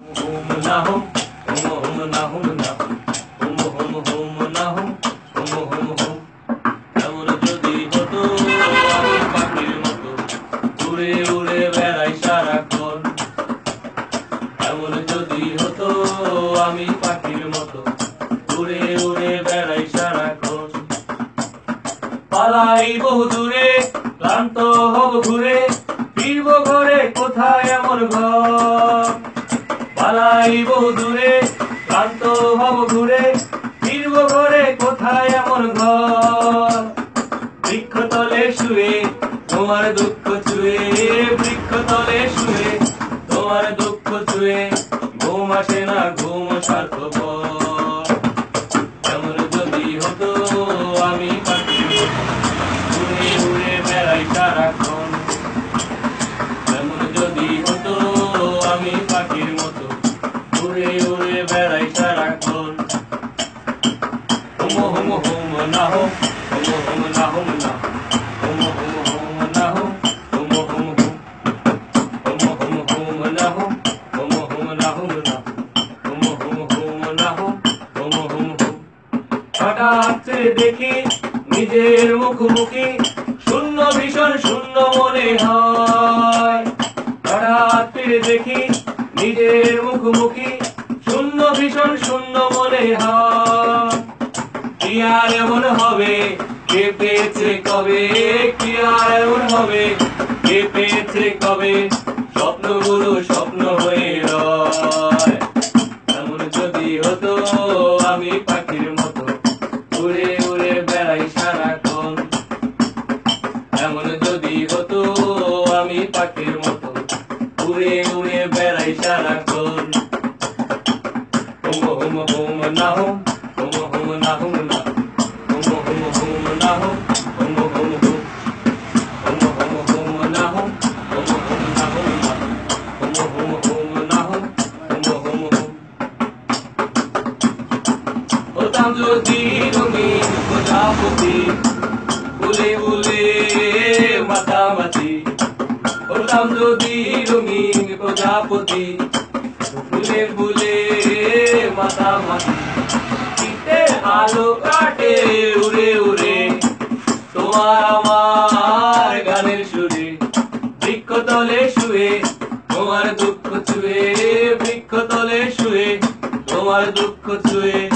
হুম না হুম হুম না হুম না হুম হুম হুম না হুম হুম হুম হুম। এমন যদি হতো আমি পাখির মতো উড়ে উড়ে বেড়াই সারাক্ষণ। এমন যদি হতো আমি পাখির মতো উড়ে উড়ে বেড়াই সারাক্ষণ। পালাই বহু দূরে ক্লান্ত হব ঘুরে ফিরব ঘরে কোথায় এমন ঘর। পালাই বহু দূরে ক্লান্ত হব ঘুরে ফিরব ঘরে কোথায় এমন ঘর। বৃক্ষতলে শুয়ে তোমার দুঃখ ছুঁয়ে বৃক্ষতলে শুয়ে তোমার দুঃখ ছুঁয়ে ঘুম আসে না ঘুম স্বার্থপর। এমন যদি হতো আমি পাখির মতো উড়ে উড়ে বেড়াই সারাক্ষণ। এমন যদি হতো আমি পাখির মতো উড়ে উড়ে বেড়াই সারাক্ষণ। হুম হুম হুম না হুম হুম হুম না হুম না হুম হুম হুম না হুম হুম হুম হুম হুম হুম হুম না হুম হুম হুম না হুম না হুম হুম হুম না হুম হুম হুম হুম। হঠাৎ দেখি নিজের মুখোমুখি শূন্য ভীষণ শূন্য মনে হয়। হঠাৎ দেখি নিজের মুখোমুখি শূন্য ভীষণ শূন্য মনে হয়। কি আর এমন হবে কে পেয়েছে কবে কি আর এমন হবে কে পেয়েছে কবে স্বপ্নগুলো স্বপ্ন হয়ে রয়। এমন যদি হতো আমি পাখির মতো উড়ে উড়ে বেড়াই সারাক্ষণ। এমন যদি হতো আমি পাখির মতো উড়ে উড়ে বেড়াই সারাক্ষণ। হুম হুম হুম না হুম হুম হুম না হুম না হুম হুম হুম না হুম হুম হুম হুম হুম হুম হুম না হুম হুম হুম না হুম না হুম হুম হুম না হুম হুম হুম হুম। হতাম যদি রঙিন প্রজাপতি ফুলে ফুলে মাতামাতি। হতাম যদি রঙিন প্রজাপতি ফুলে ফুলে মাতামাতি। শীতের আলো কাটে উড়ে উড়ে তোমার আমার গানের সুরে। বৃক্ষতলে শুয়ে তোমার দুঃখ ছুঁয়ে বৃক্ষতলে শুয়ে তোমার দুঃখ ছুঁয়ে